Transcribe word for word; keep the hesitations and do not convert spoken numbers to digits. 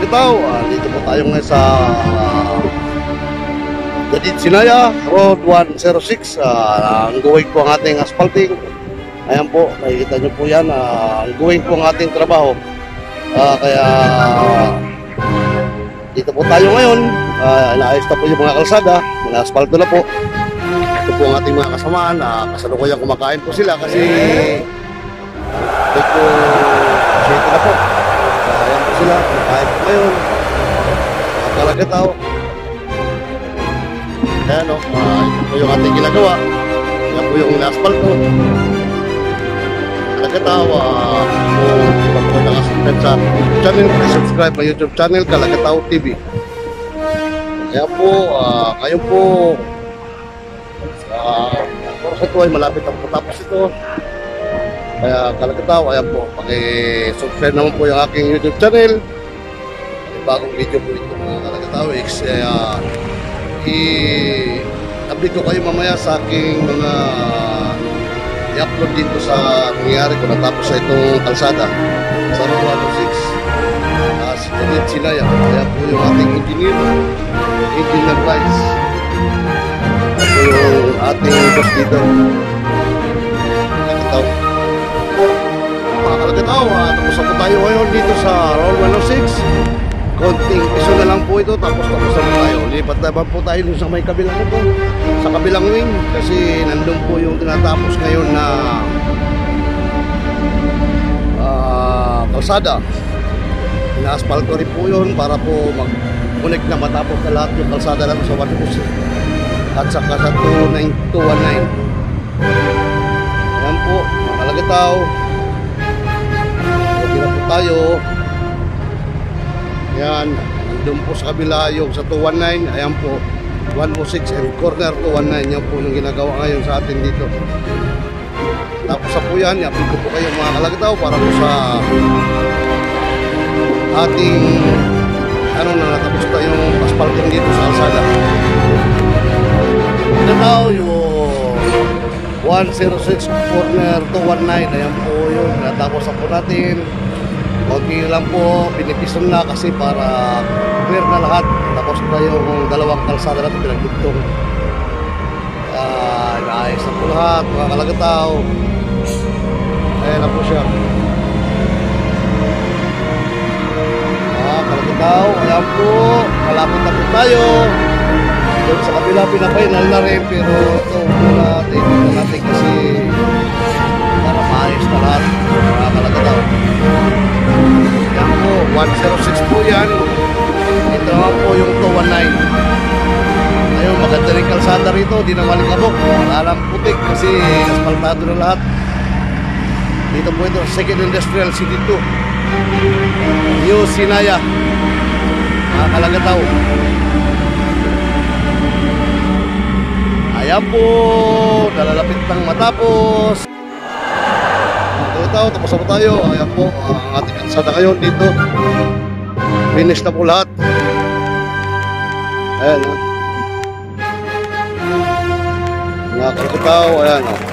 Kalakataw, uh, dito po tayo ngayon sa Jadid Sinaya, Road one oh six. uh, Ang guwing po ang ating asphalting. Ayan po, nakikita nyo po yan. uh, Ang guwing po ang ating trabaho. uh, Kaya dito po tayo ngayon. uh, Inaayos na po yung mga kalsada, ina-asphalto na po. Ito po ang ating mga kasamaan. uh, Kasalukuyan kumakain po sila kasi ito po kasi ito na po. uh, Ayan po sila, kumakain po ngayon. Mga Kalakataw. Ayan o, uh, ito po yung ating ginagawa. Ayan po yung ina-asphalto. Kalakataw, uh, kung di ba po nakasubscribe sa YouTube channel, please subscribe sa YouTube channel, Kalakataw T V. Kaya po, uh, ngayon po, uh, oras ito ay malapit ang matapos ito. Kaya Kalakataw, ayan po, paki-subscribe naman po yung aking YouTube channel. May bagong video po ito mga Kalakataw. Kaya i-update ko kayo mamaya sa aking mga i-upload dito sa nangyari ko natapos sa itong kalsada sa Road one oh six. uh, si Jadid Sinaya, kaya po yung ating engineer, engineer Rice, kaya po yung ating boss dito. Kalakataw mga Kalakataw, uh, tapos na po tayo ngayon dito sa Road one oh six. Konting piso na lang po ito, tapos tapos na po tayo. Lipat naman po tayo dun sa may kabilang ito, sa kabilang wing, kasi nandun po yung tinatapos ngayon na uh, kalsada. Ina-asphalt ko rin po yun para po mag-connect na matapos na lahat yung kalsada lang sa one oh six at saka sa two nine two one nine. Ayan po mga Kalakataw, okay na po tayo. Ayan, doon po sa kabila yung sa two one nine, ayan po, one oh six and corner two one nine, yan po yung ginagawa ngayon sa atin dito. Tapos sa po yan, i-upload ko po kayo mga Kalakataw para po sa ating, ano na natapos na yung asphalting dito sa kalsada. Ito daw yung one oh six corner two one nine, ayan po yun, natapos na po natin. Konti lang po, pinipison na kasi para clear na lahat. Tapos na yung dalawang kalsada natin pinagdugtong. Uh, Inaayos na po lahat, mga Kalakataw. Ayan na po siya. Mga Kalakataw, ayan po, malapit na po tayo. Doon sa kabila pinapainal na rin, pero ito muna tingnan natin kasi para maayos na lahat, mga Kalakataw. Yan po, one oh six po yan. Ito naman po yung two one nine. Ayun, maganda rin kalsada rito. Di na malikabok, wala lang putik kasi asphaltado na lahat. Dito po ito, Second Industrial City two, New Sinaya, mga Kalakataw. Ayan po, nalalapit ng matapos. Tao, tapos na po tayo. Ayan po, ang ating kalsada ngayon dito. Finish na po lahat. Ayan, ha. Mga Kalakataw, ayan, ha.